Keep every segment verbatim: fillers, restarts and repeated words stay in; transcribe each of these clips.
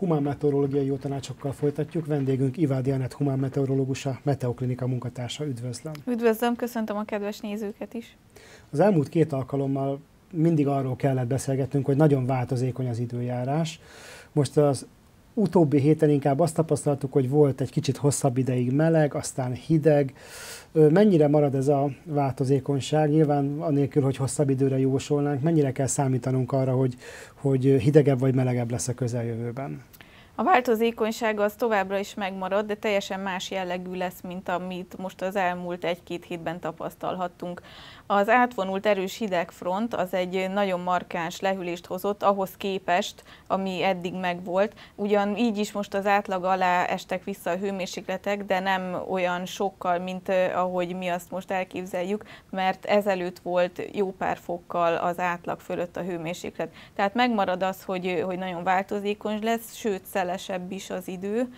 Humán meteorológiai jó tanácsokkal folytatjuk. Vendégünk Ivádi Anett humán meteorológusa, Meteoklinika munkatársa. Üdvözlöm! Üdvözlöm, köszöntöm a kedves nézőket is! Az elmúlt két alkalommal mindig arról kellett beszélgetnünk, hogy nagyon változékony az időjárás. Most az utóbbi héten inkább azt tapasztaltuk, hogy volt egy kicsit hosszabb ideig meleg, aztán hideg. Mennyire marad ez a változékonyság? Nyilván anélkül, hogy hosszabb időre jósolnánk, mennyire kell számítanunk arra, hogy, hogy hidegebb vagy melegebb lesz a közeljövőben? A változékonyság az továbbra is megmarad, de teljesen más jellegű lesz, mint amit most az elmúlt egy-két hétben tapasztalhattunk. Az átvonult erős hidegfront az egy nagyon markáns lehűlést hozott ahhoz képest, ami eddig megvolt. Ugyan így is most az átlag alá estek vissza a hőmérsékletek, de nem olyan sokkal, mint ahogy mi azt most elképzeljük, mert ezelőtt volt jó pár fokkal az átlag fölött a hőmérséklet. Tehát megmarad az, hogy, hogy nagyon változékony lesz, sőt szelesebb is az idő,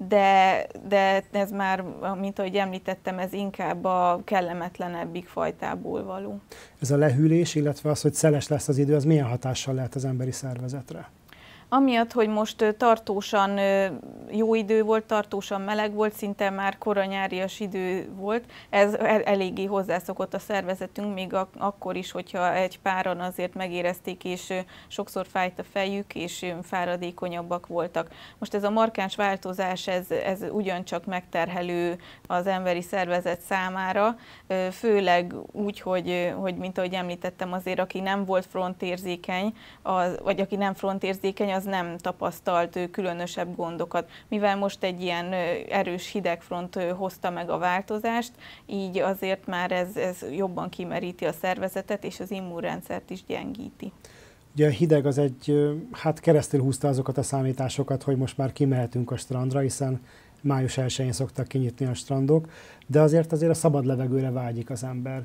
de, de ez már, mint ahogy említettem, ez inkább a kellemetlenebbik fajtából való. Ez a lehűlés, illetve az, hogy szeles lesz az idő, az milyen hatással lehet az emberi szervezetre? Amiatt, hogy most tartósan jó idő volt, tartósan meleg volt, szinte már koranyárias idő volt, ez eléggé hozzászokott a szervezetünk, még akkor is, hogyha egy páran azért megérezték, és sokszor fájt a fejük, és fáradékonyabbak voltak. Most ez a markáns változás, ez, ez ugyancsak megterhelő az emberi szervezet számára, főleg úgy, hogy, hogy mint ahogy említettem, azért aki nem volt frontérzékeny, az, vagy aki nem frontérzékeny, az nem tapasztalt különösebb gondokat. Mivel most egy ilyen erős hidegfront hozta meg a változást, így azért már ez, ez jobban kimeríti a szervezetet, és az immunrendszert is gyengíti. Ugye a hideg az egy, hát keresztül húzta azokat a számításokat, hogy most már kimehetünk a strandra, hiszen május elsején szoktak kinyitni a strandok, de azért azért a szabad levegőre vágyik az ember.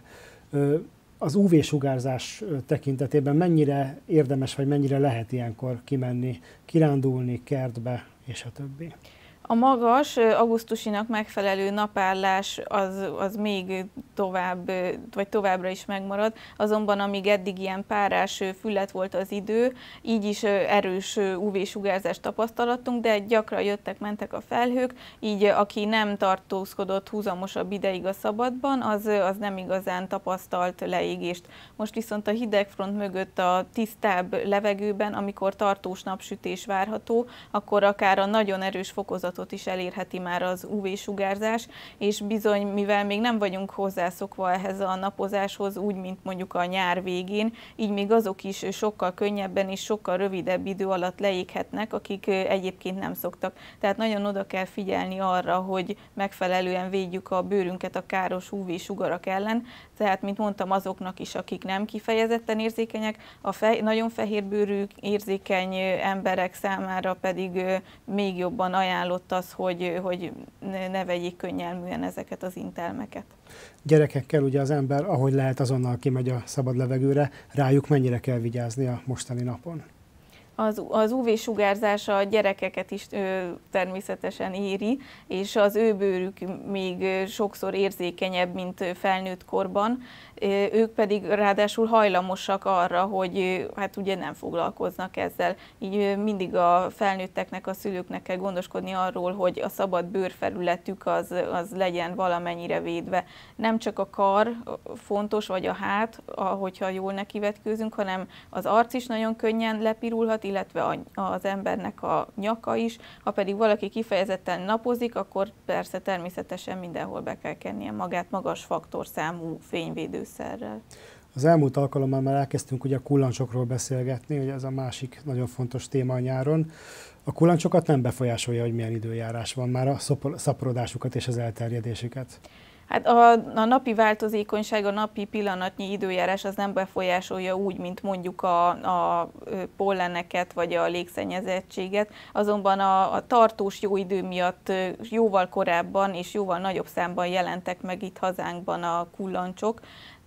Az ú vé-sugárzás tekintetében mennyire érdemes, vagy mennyire lehet ilyenkor kimenni, kirándulni, kertbe, és a többi? A magas, augusztusinak megfelelő napállás az, az még tovább, vagy továbbra is megmarad, azonban amíg eddig ilyen párás füllet volt az idő, így is erős ú vé-sugárzást tapasztaltunk, de gyakran jöttek, mentek a felhők, így aki nem tartózkodott húzamosabb ideig a szabadban, az, az nem igazán tapasztalt leégést. Most viszont a hidegfront mögött a tisztább levegőben, amikor tartós napsütés várható, akkor akár a nagyon erős fokozatot is elérheti már az ú vé-sugárzás, és bizony, mivel még nem vagyunk hozzászokva ehhez a napozáshoz, úgy, mint mondjuk a nyár végén, így még azok is sokkal könnyebben és sokkal rövidebb idő alatt leéghetnek, akik egyébként nem szoktak. Tehát nagyon oda kell figyelni arra, hogy megfelelően védjük a bőrünket a káros ú vé-sugarak ellen, tehát, mint mondtam, azoknak is, akik nem kifejezetten érzékenyek, a fe, nagyon fehérbőrű, érzékeny emberek számára pedig még jobban ajánlott az, hogy, hogy ne vegyék könnyelműen ezeket az intelmeket. Gyerekekkel ugye az ember, ahogy lehet, azonnal kimegy a szabad levegőre, rájuk mennyire kell vigyázni a mostani napon? Az, az ú vé-sugárzás a gyerekeket is ö, természetesen éri, és az ő bőrük még sokszor érzékenyebb, mint felnőtt korban. Ők pedig ráadásul hajlamosak arra, hogy hát ugye nem foglalkoznak ezzel. Így mindig a felnőtteknek, a szülőknek kell gondoskodni arról, hogy a szabad bőrfelületük az, az legyen valamennyire védve. Nem csak a kar fontos, vagy a hát, hogyha jól nekivetkőzünk, hanem az arc is nagyon könnyen lepirulhat, illetve az embernek a nyaka is. Ha pedig valaki kifejezetten napozik, akkor persze természetesen mindenhol be kell kennie magát magas faktorszámú fényvédőszerrel. Az elmúlt alkalommal már elkezdtünk ugye a kullancsokról beszélgetni, hogy ez a másik nagyon fontos téma a nyáron. A kullancsokat nem befolyásolja, hogy milyen időjárás van, már a szaporodásukat és az elterjedésüket. Hát a, a napi változékonyság, a napi pillanatnyi időjárás az nem befolyásolja úgy, mint mondjuk a, a polleneket vagy a légszennyezettséget, azonban a, a tartós jó idő miatt jóval korábban és jóval nagyobb számban jelentek meg itt hazánkban a kullancsok,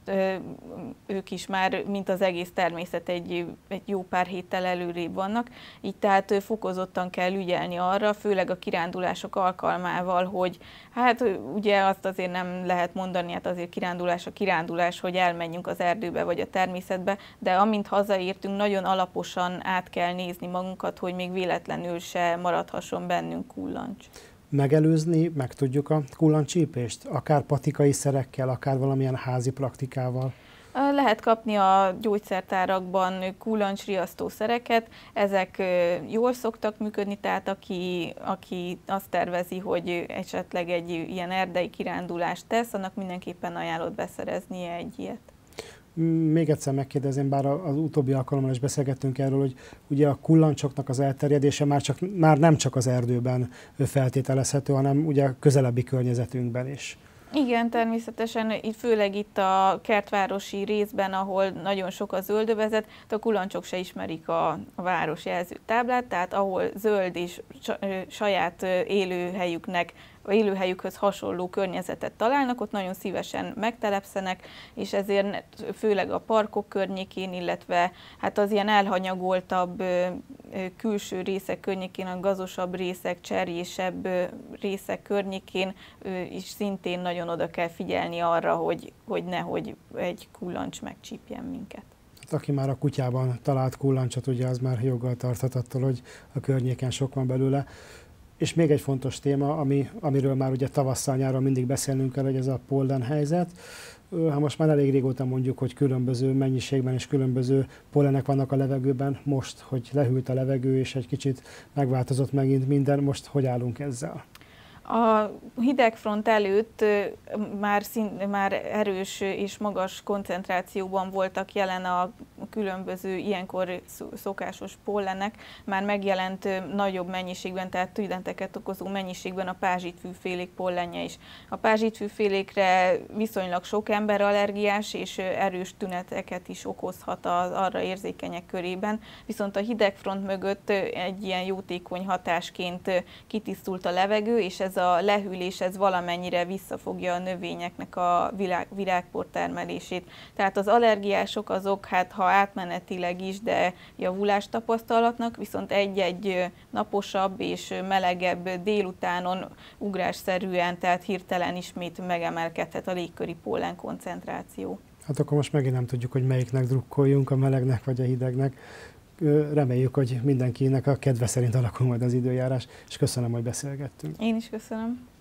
ők is már, mint az egész természet egy, egy jó pár héttel előrébb vannak, így tehát fokozottan kell ügyelni arra, főleg a kirándulások alkalmával, hogy hát ugye azt azért nem lehet mondani, hát azért kirándulás a kirándulás, hogy elmenjünk az erdőbe vagy a természetbe, de amint hazaértünk, nagyon alaposan át kell nézni magunkat, hogy még véletlenül se maradhasson bennünk kullancs. Megelőzni meg tudjuk a kullancsípést? Akár patikai szerekkel, akár valamilyen házi praktikával? Lehet kapni a gyógyszertárakban kullancsriasztó szereket, ezek jól szoktak működni, tehát aki, aki azt tervezi, hogy esetleg egy ilyen erdei kirándulást tesz, annak mindenképpen ajánlott beszereznie egy ilyet. Még egyszer megkérdezem, bár az utóbbi alkalommal is beszélgettünk erről, hogy ugye a kullancsoknak az elterjedése már, csak, már nem csak az erdőben feltételezhető, hanem ugye a közelebbi környezetünkben is. Igen, természetesen, itt, főleg itt a kertvárosi részben, ahol nagyon sok a zöldövezet, a kullancsok se ismerik a, a város jelzőtáblát, tehát ahol zöld és saját élőhelyüknek, élőhelyükhöz hasonló környezetet találnak, ott nagyon szívesen megtelepszenek, és ezért főleg a parkok környékén, illetve hát az ilyen elhanyagoltabb külső részek környékén, a gazosabb részek, cserjésebb részek környékén is szintén nagyon oda kell figyelni arra, hogy, hogy nehogy egy kullancs megcsípjen minket. Hát aki már a kutyában talált kullancsot, ugye az már joggal tarthat attól, hogy a környéken sok van belőle. És még egy fontos téma, ami, amiről már ugye tavasszal, nyáron mindig beszélnünk kell, hogy ez a pollen helyzet. Ha most már elég régóta mondjuk, hogy különböző mennyiségben és különböző pollenek vannak a levegőben, most, hogy lehűlt a levegő és egy kicsit megváltozott megint minden, most hogy állunk ezzel? A hidegfront előtt már, szín, már erős és magas koncentrációban voltak jelen a különböző ilyenkor szokásos pollenek, már megjelent nagyobb mennyiségben, tehát tüneteket okozó mennyiségben a pázsitfűfélék pollenje is. A pázsitfűfélékre viszonylag sok ember allergiás, és erős tüneteket is okozhat az arra érzékenyek körében, viszont a hidegfront mögött egy ilyen jótékony hatásként kitisztult a levegő, és ez a lehűlés ez valamennyire visszafogja a növényeknek a virág, virágpor termelését. Tehát az allergiások azok, hát ha átmenetileg is, de javulást tapasztalhatnak, viszont egy-egy naposabb és melegebb délutánon ugrásszerűen, tehát hirtelen ismét megemelkedhet a légköri pollen koncentráció. Hát akkor most megint nem tudjuk, hogy melyiknek drukkoljunk, a melegnek vagy a hidegnek. Reméljük, hogy mindenkinek a kedve szerint alakul majd az időjárás, és köszönöm, hogy beszélgettünk. Én is köszönöm.